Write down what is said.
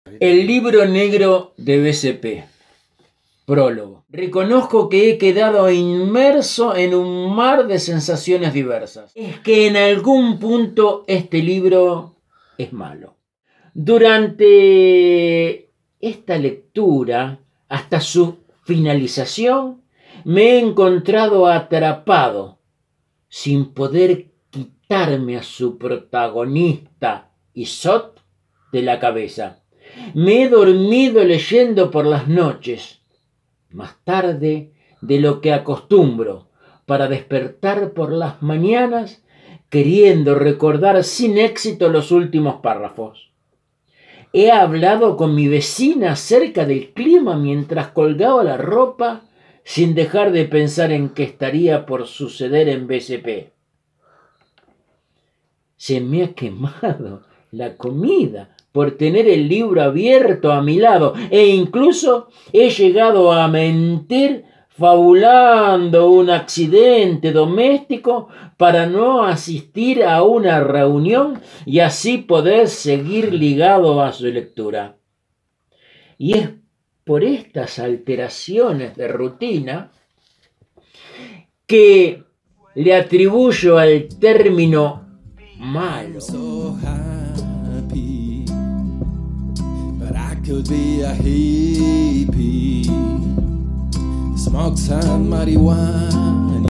El libro negro de BCP. Prólogo. Reconozco que he quedado inmerso en un mar de sensaciones diversas. Es que en algún punto este libro es malo. Durante esta lectura, hasta su finalización, me he encontrado atrapado, sin poder quitarme a su protagonista, Isotte, de la cabeza. Me he dormido leyendo por las noches, más tarde de lo que acostumbro, para despertar por las mañanas queriendo recordar sin éxito los últimos párrafos. He hablado con mi vecina acerca del clima mientras colgaba la ropa, sin dejar de pensar en qué estaría por suceder en BCP. Se me ha quemado la comida por tener el libro abierto a mi lado, e incluso he llegado a mentir fabulando un accidente doméstico para no asistir a una reunión y así poder seguir ligado a su lectura. Y es por estas alteraciones de rutina que le atribuyo al término malo. Could be a hippie, smoke some marijuana.